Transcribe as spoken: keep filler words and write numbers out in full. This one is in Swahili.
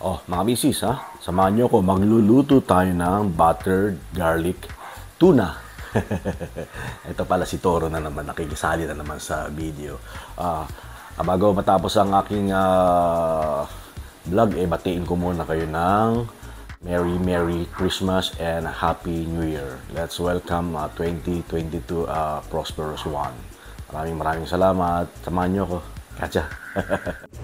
Oh, mga misis, ha? Samahan niyo ko, magluluto tayo ng buttered garlic tuna. Ito pala si Toro na naman, nakikisali na naman sa video. Ah, ah, bago matapos ang aking ah, vlog, eh, batiin ko muna kayo ng Merry Merry Christmas and Happy New Year. Let's welcome uh, twenty twenty-two uh, prosperous one. Maraming maraming salamat. Samahan niyo ko. Katsa.